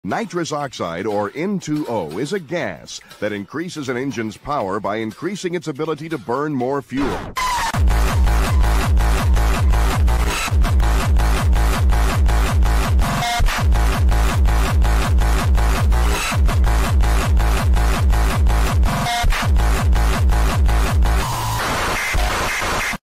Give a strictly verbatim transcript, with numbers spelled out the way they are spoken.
Nitrous oxide, or N two O, is a gas that increases an engine's power by increasing its ability to burn more fuel.